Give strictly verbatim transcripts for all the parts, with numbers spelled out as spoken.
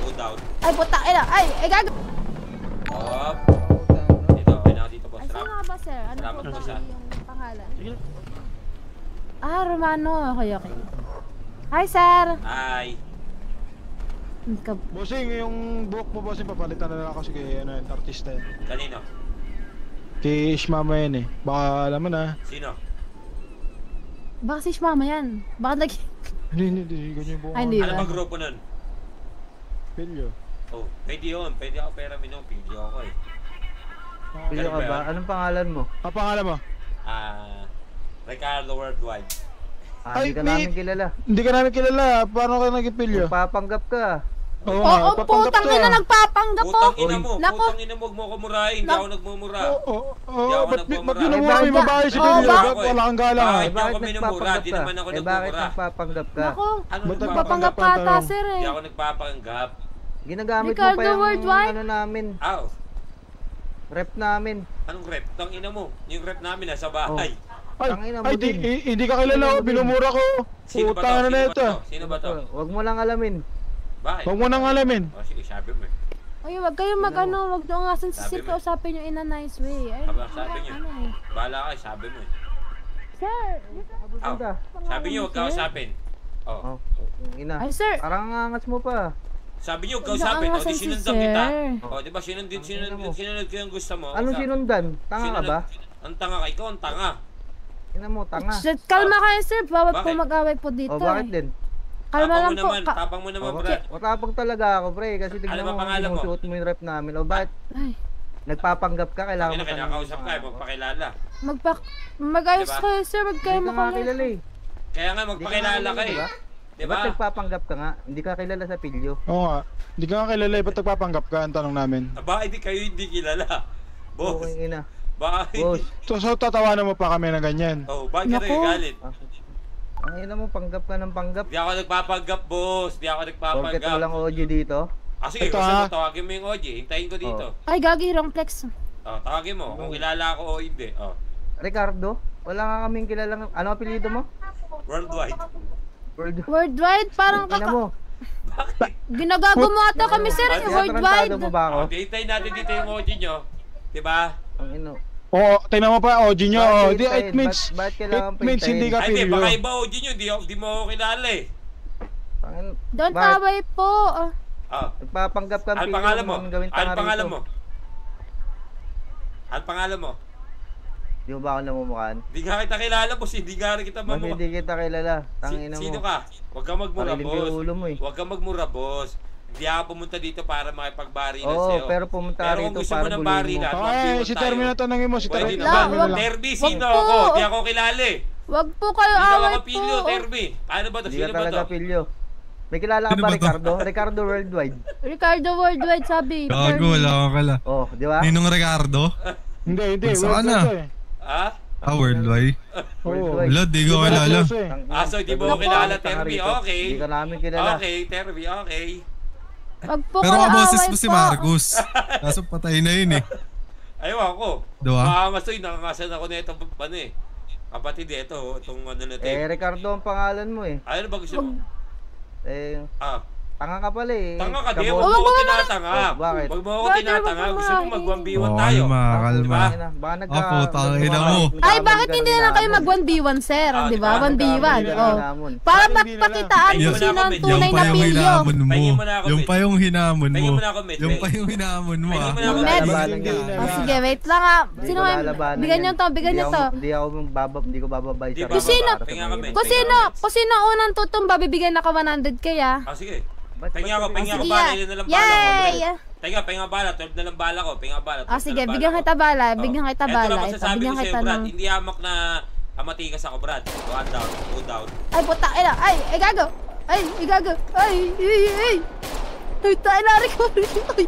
two down. Ay, puta, ina. Ay, ay, gago. Op. Dito, okay na dito, boss. Ay, sino nga ba, sir? Ano Salamat po po, ba sir. yung pangalan? Ah, Romano. Okay, okay. Hi, sir. Hi. Bossing, yung buhok mo, bossing, papalitan na lang kasi kay ano, artista yan. Kanino? Kay Ishmama yan eh. Baka alam mo na. Sino? Baka si Shmama yan. Baka nag... Hindi, hindi, hindi. Ganyan yung buhok. Ay, hindi Ano ba? ba grupo nun? Pilyo. Oh, pwede yun. Pwede ako pera minong. Pilyo ako eh. Pilyo ka ba? Anong pangalan mo? Ang pangalan mo? Ah, Ricardo Worldwide. Ah, hindi ka namin kilala. Hindi ka namin kilala. Paano ka naging pilyo? Papanggap ka. Oo Oo, nga, oh, papanggap putang ka. ina, nagpapanggap po. Putang ina mo. Nako. Putang ina mo. Huwag mo ako murahin. Hindi ako nagmumura. Oo, oo, Hindi oo. ako Ba't nagmumura. ba't minumura yung babae si Oo, pilyo? bakit? Ba't wala kang galang? Bakit? Eh, Hindi bakit ako minumura, nagpapanggap di ka? naman ako Eh, bakit nagmumura. nagpapanggap ka? Nako, Ano Ba't nagpapanggap nagpapanggap ka ata, ka? sir Hindi eh. ako nagpapanggap. Ginagamit mo Ricardo pa yung Worldwide? ano namin. Aw, Rep namin. anong rep? Tang ina mo. Yung rep namin nasa bahay. Ay, Tangina mo ay, di, din. i- hindi ka kilala ko. Binumura ko. Sino ba to? Putang na Sino na ba ito. to? Sino ba to? Huwag mo lang alamin. Bakit? Huwag mo nang alamin. Oh, sige, sabi mo eh. Ay, wag kayo mag ano, wag nyo nga sin Sabi sir mo. kausapin nyo in a nice way. Ay, Sabi, sabi niyo. ano eh. Bahala ka, sabi mo eh. Sir, Aw, Punta. sabi niyo, huwag kausapin. Oh. Oh, ina. ay sir. Parang angas mo pa. Sabi niyo, huwag kausapin. O, di Naangasan si sinundan sir. kita. O, di ba sinundin, Ang sinundan, ina mo. sinunod ko yung gusto mo. Anong Sa- sinundan? Tanga ka sinunod- ba? Ang tanga ka, ikaw ang tanga. Ina mo, tanga. Shit, kalma kayo sir, bawat po Bakit? mag-away po dito Oh, bakit eh. din? Kalma Tapang mo lang po. naman, Ka- tapang mo naman, Oh, Brad. matapang talaga ako, pre. Kasi tignan Ano ba mo kung pangalan mo? sinusuot mo yung rep namin. O, bakit? Ay, Nagpapanggap ka, kailangan Kailangan mo tanongin kinakausap yung ka, pangalan mo. magpakilala. magpa... Mag-ayos Diba? kayo sir, wag kayo Hindi ka nga kilala makulit. eh. Kaya nga, magpakilala ka eh. Diba? Di Ba't ba? nagpapanggap ka nga? Hindi ka kilala sa pilyo. Oo nga. Hindi ka nga kilala. eh. Ba't nagpapanggap ka? Ang tanong namin. Aba, hindi kayo hindi kilala. Boss, Okay, ina. baka Boss. hindi. So, so tatawanan mo pa kami na ganyan. Oh, bakit ka Naku. nagagalit? Ah, ang ina mo, panggap ka ng panggap. Hindi ako nagpapanggap, boss. Hindi ako Porket nagpapanggap. walang O G dito. Ah, sige, Ito, gusto ha? mo, tawagin mo yung O G. Hintayin ko dito. Ay, gagi, wrong flex. Oh, tawagin mo. Kung kilala ako o hindi. Oh, Ricardo, wala nga kaming kilalang... Ano apelyido mo? worldwide. World... Worldwide, parang Ina kaka... mo. Bakit? Ginagago mo ata kami sir, Ah, eh, worldwide. Tinatarantado mo ba ako? Oh, di hintayin natin dito yung O G nyo. Diba? Ang ino. Oo, tingnan mo pa. O, G nyo. Bakit Oh, di, hintayin? it means, Ba't- ba't kailangan it means hintayin? hindi ka Ay, hindi. pilyo. Baka iba O G nyo. Di, di mo ako kilala eh. Ang ino. Don't Bakit? away po. Ah, Oh. Nagpapanggap ka ng Ano pilyo. pangalan mo? kung gawin Ano tanga pangalan rito. mo? Ano pangalan mo? Di mo ba ako namumukhaan? Di nga kita kilala, boss. Hindi nga rin kita Mas mamukha. hindi kita kilala. Si, Tangina mo. sino ka? Huwag kang magmura, Makilig yung boss. ulo mo eh. Huwag kang magmura, boss. Hindi ako pumunta dito para makipagbarilan Oo, sa'yo. pero pumunta Pero rito kung gusto para mo ng bulungan mo. barilan, Ay, mag-iwan si tayo. Termi na tanongin mo. Si Pwede Termi Wala, na naman. tanongin mo wag- lang. Terby, Wag sino po. ako? Di ako kilala eh. wag po kayo Hindi away ako po. pilyo, Terby. Paano ba to? Hindi Sino ka ba talaga to? pilyo. May kilala ka Sino ba, ba to? Ricardo? Ricardo Worldwide. Ricardo Worldwide sabi. Gago, wala ka kala. Oh, di ba? Ninong Ricardo? Hindi, hindi. Gusto wait, ka na. wait, wait. Ha? Ah, worldwide. Oo. Worldwide. Wala, di ko kilala. Ah, so di mo Naku. kilala, Tanga Terby. rito. Okay. Hindi ka namin kilala. Okay, Terby, okay. Wag po Pero kayo kaboses away mo si po. Marcos. Kaso patay na yun eh. Ayaw ako. Diba? Makakasoy, nakakasan ako na ito. Ano eh. Kapatid eh, ito. Itong ano na Eh, tape. Ricardo ang pangalan mo eh. Ano ba gusto mo? Eh, Ah, tanga ka pala eh. tanga ka di. Kabos- Huwag mo Wag ako mo tinatanga. Oh, bakit? Huwag mo ako Bakit? tinatanga. Wag mo Gusto mo ako mag-one-v-one Oo, tayo. kalma, kalma. Diba? Baka nagka... Ah, putang ina mo. Ay, bakit hindi na lang kayo mag one v one sir? Ah, Di ba? diba? one v one. Oh. Para magpakitaan Tingin kung mo na sino ako, ang medyo. tunay Yung na pa yung pilyo. hinamon mo. Tingin mo na ako, Yung Mitch. pa yung hinamon mo. Tingin mo na ako, Mitch. Yung pa yung hinamon mo Tingin ah. mo na ako, Med. Mitch. Lalabanan ka. Oh, sige, wait lang ah. Hindi Sino ko nga? lalabanan Bigyan yan. nyo to, bigyan nyo Hindi to. ako- Hindi ako babab, hindi ko bababay Di sa... ba, Kung sino? baba? Tingnan kami. Kung sino, kung sino unang tutumba, bibigyan na ka one hundred K ah. Ah, sige. Ba't- Pahinga ako, ba't- pahinga ako Sige, bala. ah. Yun na lang bala ko. Yay! Pahinga, pahinga bala. twelve na lang bala ko. Pahinga bala. Ah, twelve sige, na lang bigyan bala kita ko. bala, Oh. bigyan kita Ito bala. lang Ito, masasabi bigyan ko kita sa'yo, Brad. ng... Hindi hamak na amatikas ako, Brad. One down, two down. Ay, puta, ay, na, ay, ay, gago. Ay, ay, gago. Ay, ay, ay. Ay, tayo na, Rico. Ay.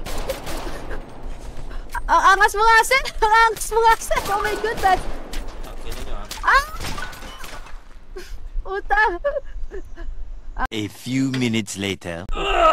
Ang angas mo nga, sir. Ang angas mo nga, sir. Oh my goodness. Ang kina nyo, ha? Ah! Puta. A few minutes later.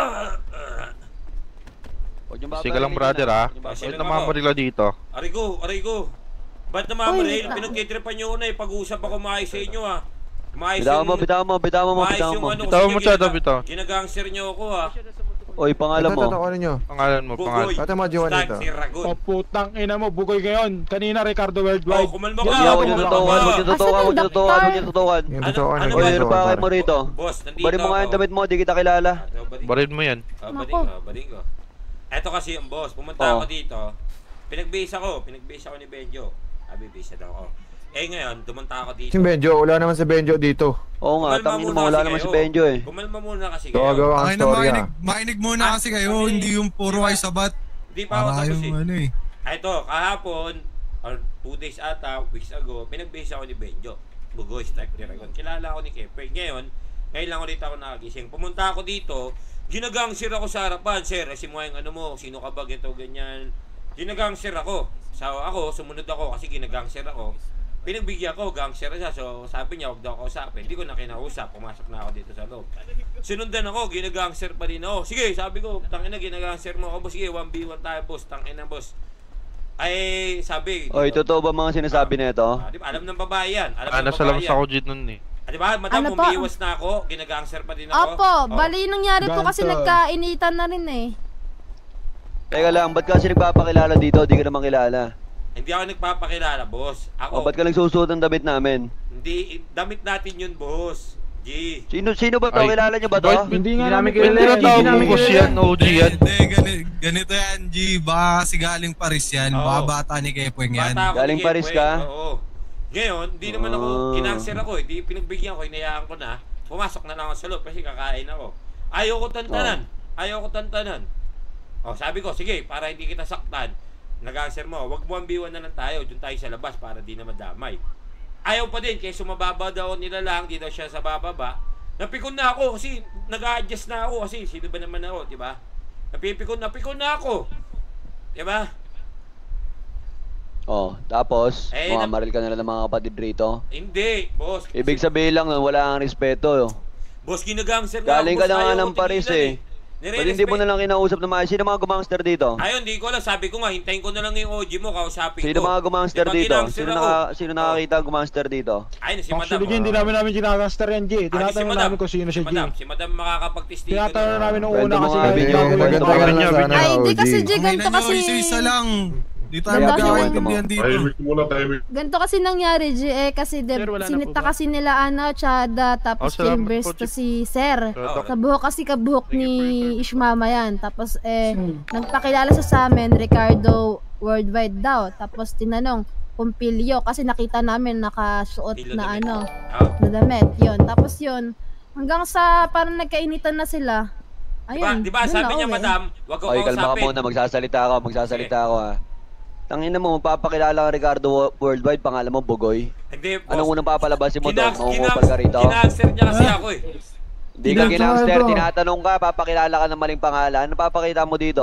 Sige lang brother ah. Ah, Huwag sino na ako? mamarila dito. Arigo, Arigo. Ba't Uy, namamaril? wait lang. Pinagtitripan nyo na eh. Pag-uusap ako maayos sa inyo ha. Maayos Bitawan mo, bitawan mo, bitawan mo, maayos bitawan yung mo. ano. Bitawan sige, mo siya, ginaga- bitaw. Ginagangster nyo ako ha. Oy, pangalan Ito, mo. ito, ito, ano nyo? Pangalan mo, pangalan. Bugoy. Ate mo, Joan Stag ito. si Ragon. Oh, putang ina mo, bugoy ngayon. Kanina, Ricardo Oh, Worldwide. kumalma Huwag ka. niyo, huwag kumalma niyo ka. tutukan, huwag niyo tutukan, huwag niyo tutukan, huwag niyo tutukan. Yung Ano- totoo, ano ano ba Oy, yun? ano ba kayo mo rito? Boss, nandito Bari mo nga yung ako. damit mo, di kita kilala. Ah, bading- Barin mo yan. Ah, Nako. bading ko, bading ko. Eto kasi yung boss, pumunta Oh. ako dito. Pinag-base ako, pinag-base ako ni Benjo. Sabi, base daw ako. Eh ngayon, dumunta ako dito. Si Benjo, wala naman si Benjo dito. Oo nga, Kumalma tangin muna mo, wala kasi naman si kayo. Benjo eh. Kumalma muna kasi Gawa kayo. gawa ang Ay na story makinig, ah. makinig muna Ah, kasi kayo, kasi- hindi yung puro ay sabat. Di pa ako Para tapos yung eh. ano eh. Ah, ito, kahapon, or two days ata, weeks ago, pinag-base ako ni Benjo. Bugoy, Strike Dragon. Kilala ako ni Kepe. Ngayon, ngayon lang ulit ako nakagising. Pumunta ako dito, ginagangsir ako sa harapan. Sir, si mo yung ano mo, sino ka ba, ganito, ganyan. Ginagangsir ako. So, ako, sumunod ako kasi ginagangsir ako. Pinagbigyan ko, gangster siya. So, sabi niya, huwag daw ako usapin. Hindi ko na kinausap. Pumasok na ako dito sa loob. Sinundan ako, ginagangster pa rin ako. Sige, sabi ko, tangin na, ginagangster mo ako. Boss, sige, one v one tayo, boss. Tangin na, boss. Ay, sabi. Oy, totoo ba mga sinasabi nito? Ah, di ba? Alam ng babae yan. Alam Ah, ng nasa babae labas yan. ako dito nun eh. Ah, di ba? Madam, Ano po? umiiwas na ako. Ginagangster pa din ako. Opo, Oh. bali nangyari po kasi Ganto. nagkainitan na rin eh. Teka lang, ba't kasi nagpapakilala dito? Di ka naman kilala. Hindi ako nagpapakilala, boss. Ako, O, ba't ka nagsusuot ng damit namin? hindi, damit natin yun, boss. G. Sino sino ba to? Ay, Kilala niyo ba to? Bart, Hindi nga namin namin kilala kilala. yan, hindi namin Bukos yan, O G yan. Hindi, ganito, ganito yan, G. Baka kasi galing Paris yan. Oo. Baka bata ni Kepoeng yan. Bata ako Galing ni Paris Kepoeng, ka? Oo. Ngayon, hindi naman ako, Ah. kinangser ako eh. Di pinagbigyan ko, hinayaan ko na. Pumasok na lang ako sa loob kasi kakain ako. Ayaw ko tantanan. Ayaw ko tantanan. Oh, sabi ko, sige, para hindi kita saktan, nag-answer mo, wag mo ang biwan na lang tayo, dun tayo sa labas para di na madamay. Ayaw pa din, kaya sumababa daw nila lang, di daw siya sa bababa. Napikon na ako kasi nag-a-adjust na ako kasi sino ba naman ako, di ba? Napipikon, napikon na ako. Di ba? Oh, tapos, Eh, mga nap- maril ka na lang ng mga kapatid rito. Hindi, boss. Ibig sabihin lang na wala kang respeto. Boss, ginagangster nga. Galing boss, ka na nga ayaw ng ko Paris tigilan eh. Ba't hindi mo na lang kinausap na mga, sino mga gumangster dito? Ayun, di ko alam. Sabi ko nga, hintayin ko na lang yung O G mo, kausapin Sino ko. mga gumangster Di ba dito? ginangster Sino, ako? naka, sino nakakita ang gumangster dito? Ayun, si Madam. Actually, G, hindi namin namin ginagaster yan, G. Ah, di si Tinatanong Madam. namin kung sino Si siya, G. Madam, si Madam makakapagtistigo. Tinatanong namin nung Kwento una mo kasi nga, may Benjo. bago Kwento yung mo tagal nga. na sana. Ay, di kasi G, Ang ganito ina nyo, kasi... isa-isa lang. Di tayo Ganda kasi- magkakaintindihan dito. Ganito kasi nangyari, G, eh, kasi de, Sir, wala na sinita po ba? kasi nila, ano, Chada, tapos Oh, salamat Chambers, po, to Chief. si Sir. Oh, Sa buhok kasi kabuhok ni Ishmama yan. Tapos, eh, nagpakilala sa sa amin, Ricardo Worldwide daw. Tapos, tinanong, kung pilyo, kasi nakita namin nakasuot Pilyo na, damit. ano, Oh. na damit. Yun. Tapos, yun, hanggang sa parang nagkainitan na sila. Diba, Ayun, diba dun sabi na niya, uwi. Madam, wag ko Okay, kalma ka kausapin. muna, magsasalita ako, magsasalita ako ha. Tangina mo, magpapakilala ka Ricardo Worldwide, pangalan mo Bugoy. Hindi, boss. Anong unang papalabasin mo doon? Ginags- Mangungupal ka rito? Ginagsir niya kasi ako eh. Hindi ka ginangster, tinatanong ka, papakilala ka ng maling pangalan. Ano papakita mo dito?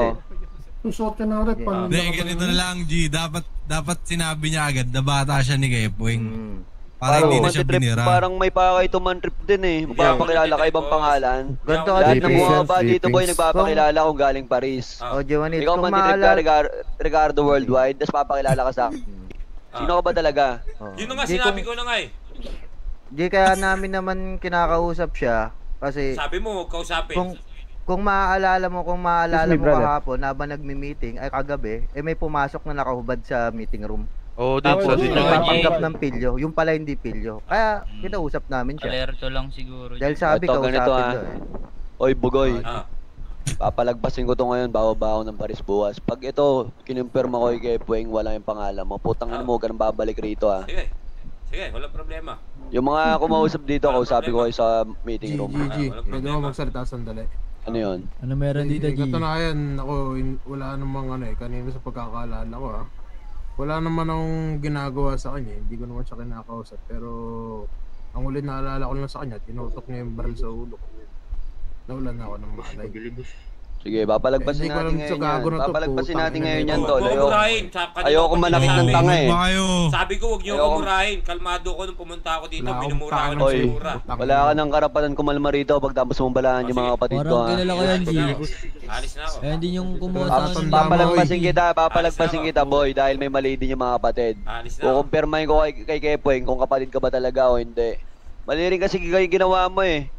Hindi, ganito na lang, G. Dapat, dapat sinabi niya agad na bata siya ni Kepoeng. Hmm. Para hindi na siya tumantrip- binira. Parang may pakay tumantrip din eh. Magpapakilala ka ibang pangalan. Ganito ka, Lahat G. ng bumaba dito boy, nagpapakilala kung galing Paris. Ah. O, Giovanni, Ikaw kung mantitrip ka maalala... Ricar- Ricardo Worldwide, tapos papakilala ka sa akin. Sino ka ba talaga? Oh. Yun na nga Di, sinabi kung- ko na nga eh. Di kaya namin naman kinakausap siya. Kasi, Sabi mo, huwag kausapin. kung kung maaalala mo, kung maaalala Excuse me, mo brother. kahapon, habang nagmi-meeting, ay kagabi, eh may pumasok na nakahubad sa meeting room. Oo, Tapos, dito. dito. Nagpapanggap ng pilyo. Yung pala hindi pilyo. Kaya, kinausap namin siya. Alerto lang siguro. Dahil sabi Ito, ko, ganito, usapin ah. to eh. Oy, Bugoy. Ah. Papalagpasin ko to ngayon, bawa-bawa ng Paris bukas. Pag ito, kinumpirma ko kay Pueng, wala yung pangalan mo. Putang ina mo, huwag ka nang babalik rito ah. Sige. Sige, walang problema. Yung mga kumausap dito, kausapin ko kayo sa meeting room. Ah, walang Pwede mo problema. magsalita sandali. Ano yun? Ano meron dito, G? Katunayan, ako, in- wala namang ano eh, kanina sa pagkakaalala ko ah. Wala naman akong ginagawa sa kanya, hindi ko naman siya kinakausap. Pero, ang ulit na alala ko lang sa kanya, tinutok niya yung baril sa ulo ko. Nawalan na ako ng malay. Sige, papalagpasin Eh, hindi ko natin alam ngayon sa yan. gago na to, Papalagpasin putang natin ina ngayon nito. yan, Huwag tol. ko Ayoko, murahin. Sa- kanina ayoko ko pa manakit ng sinabi. tanga eh. Ba kayo? Sabi ko, huwag niyo ako Ayoko- murahin. Kalmado ko nung pumunta ako dito. Wala akong Minumura ako ng pakialam Oy, sinura. wala ka ng karapatan kumalma rito pagtapos mong balaan yung mga kapatid ko Parang ha. kilala ko yan, G. Alis na ako. Eh, hindi yung kumuha sa Tapos akin. ang Papalagpasin kita, Alis papalagpasin na ako. kita boy dahil may mali din yung mga kapatid. Alis na ako. Kukumpirmahin ko kay, kay Kepoeng kung kapatid ka ba talaga o hindi. Mali rin kasi kayo ginawa mo eh.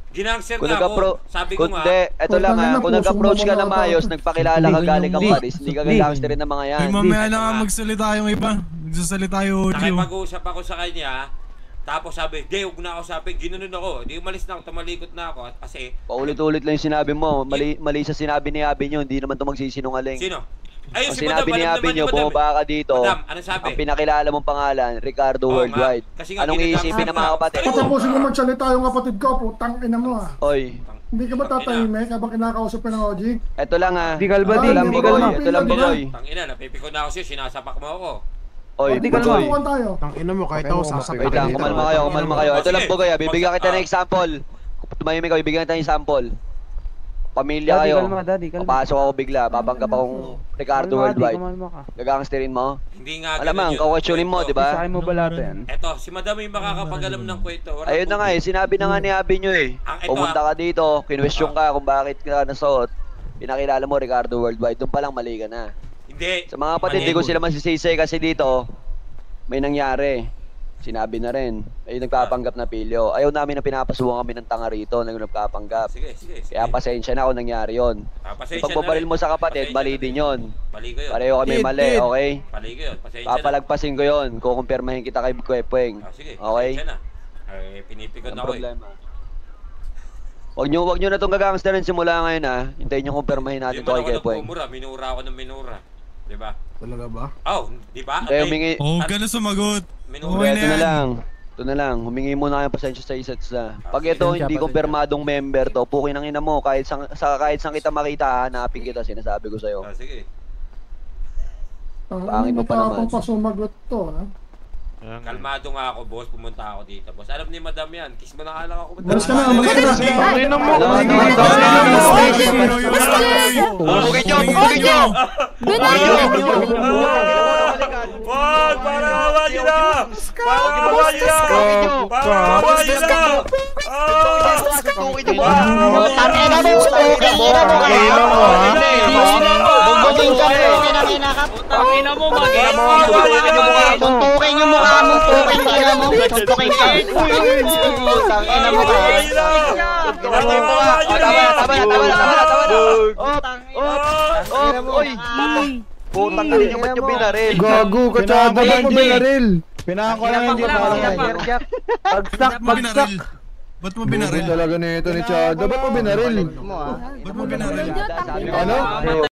Ginangster Kung nga nag-appro- ako. Sabi ko Kung nga, de, eto lang ha, kung nag-approach ka na maayos, nagpakilala ka galing kang Hindi. Paris, hindi ka gangsterin ng mga yan. Ay, mamaya na nga Ito nga. magsalita yung iba. Magsasalita yung audio. nakipag-uusap ako sa kanya, tapos sabi, "Di, huwag na ako sabi." Ginanon ako. Di umalis na ako, tumalikot na ako. At kasi, Paulit-ulit lang yung sinabi mo. Mali, mali sa sinabi ni Abby nyo, hindi naman to magsisinungaling. sino? Ayun, Ang si sinabi Madam, ni alam Abby naman ni nyo, Madam. bumaba ka dito. Madam, ano sabi? Ang pinakilala mong pangalan, Ricardo Oo Worldwide. nga. Kasi nga, Anong ginagamit iisipin ng mga nga. kapatid? Ay, Patapusin mo magsalita yung kapatid ko, putang ina mo ah. Oy, Hindi ka ba tatahimik habang kinakausap ka ng O G? eto lang ha. Di kalma, Ito di. lang, Di Bigoy. kalma. Ito lang, Bigoy. Tangina, napipiko na ako sa'yo, sinasapak mo ako. Oy, Di kalma. Bigoy. Magsubukan tayo. Tang ina mo, kahit ako sasakit. Wait lang, kumalma kayo, kumalma kayo. Ito lang, Sige. Bigoy. ah, Bibigyan kita ng Ah. example. Tumahimik kayo, bibigyan kita ng example. Pamilya kayo. Papasok ako bigla, babanggap akong Ricardo Worldwide. Gagangsterin mo? Hindi nga Alamang, ganun yun. kakwestiyonin mo, di ba? mo ba lahat yan? Eto, si Madam yung makakapag-alam ng kwento. Wala Ayun na nga eh, sinabi na nga ni Abby nyo eh. Ang ito, Pumunta ka dito, kinwestiyon ka kung bakit ka nasuot. Pinakilala mo Ricardo Worldwide, doon pa lang mali ka na. Hindi. Sa mga kapatid, Mali. di ko sila masisisi kasi dito, may nangyari. Sinabi na rin, ay nagpapanggap na pilyo. Ayaw namin na pinapasukan kami ng tanga rito, nag nagpapanggap. Sige, sige, sige. Kaya pasensya na kung nangyari yon. Ah, pasensya Pag pabaril na rin. mo sa kapatid, Pasensya mali na din rin. yon. Mali ko yun. Pareho kami Tid, mali, tid. okay? Mali ko yun. Pasensya na. Papalagpasin ko yon, kukumpirmahin kita kay Kwepweng. Ah, sige, Okay? pasensya na. Ay, pinipikon Ang ako eh. problema. Wag nyo, wag nyo na itong gagangsterin simula ngayon ha. Hintayin nyo kumpirmahin natin Hindi to man kay ako Kwepweng. nagmumura, minura ako ng minura. Di ba? Talaga ba? Oh, di ba? Hindi, humingi. Oh, huwag ka na sumagot. Minura. Okay Ito na na yan. lang. Ito na lang. Humingi muna kayo pasensya sa isa't isa. Pag ito hindi kumpirmadong member to, pukin ang ina mo. Kahit sa, sa kahit saan kita makita, hanapin kita. Sinasabi ko sa'yo. Ah, sige. Pangit mo pa naman. Ang pa sumagot to ha. Kalmado nga ako, boss. Pumunta ako dito, boss. Alam ni Madam yan. Kiss mo na nga lang ako. Malis ka na, malis ka na. Bugin nyo! Bugin nyo! Wag! Para awa nyo na! Para awa nyo na! Para awa nyo na! Bugin nyo mo! Tangina mo, okay mo Bugbugin ka mo, kinangina ka. Tangina mo, mag-iit mo. Tuntukin yung mukha mo, tuntukin ka mo. Tuntukin ka. Tangina mo ka. Tama na, tama na, tama na, tama na, tama na. Oh, oh, oy! Putang ina nyo, ba't nyo binaril? Gago, katsada, ba't mo binaril? Pinangan ko lang hindi Pinapang- para pinapang- kay Bagsak, Ba't mo binaril? Ba't mo binaril? Talaga nito ni Chada, ba't mo binaril? mo ah. Ba't mo binaril? Ano?